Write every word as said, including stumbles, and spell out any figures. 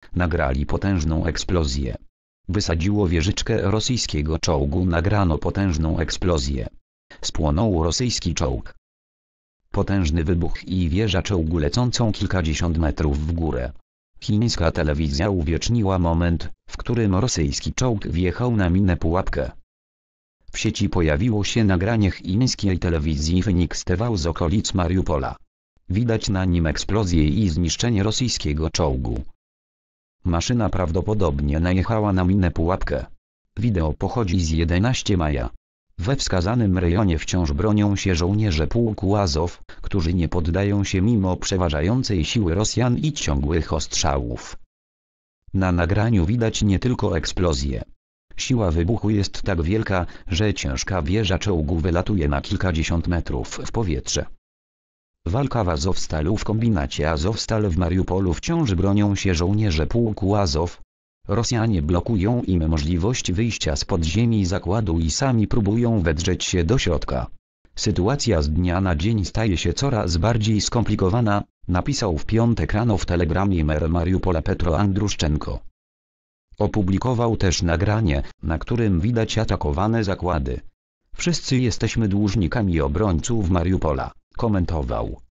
nagrali potężną eksplozję. Wysadziło wieżyczkę rosyjskiego czołgu, nagrano potężną eksplozję. Spłonął rosyjski czołg. Potężny wybuch i wieża czołgu lecącą kilkadziesiąt metrów w górę. Chińska telewizja uwieczniła moment, w którym rosyjski czołg wjechał na minę pułapkę. W sieci pojawiło się nagranie chińskiej telewizji Phoenix T V z okolic Mariupola. Widać na nim eksplozję i zniszczenie rosyjskiego czołgu. Maszyna prawdopodobnie najechała na minę pułapkę. Wideo pochodzi z jedenastego maja. We wskazanym rejonie wciąż bronią się żołnierze pułku Azow, którzy nie poddają się mimo przeważającej siły Rosjan i ciągłych ostrzałów. Na nagraniu widać nie tylko eksplozję. Siła wybuchu jest tak wielka, że ciężka wieża czołgu wylatuje na kilkadziesiąt metrów w powietrze. Walka w Azowstalu. W kombinacie Azowstal w Mariupolu wciąż bronią się żołnierze pułku Azow. Rosjanie blokują im możliwość wyjścia z podziemi zakładu i sami próbują wedrzeć się do środka. Sytuacja z dnia na dzień staje się coraz bardziej skomplikowana, napisał w piątek rano w telegramie mer Mariupola Petro Andruszczenko. Opublikował też nagranie, na którym widać atakowane zakłady. Wszyscy jesteśmy dłużnikami obrońców Mariupola, komentował.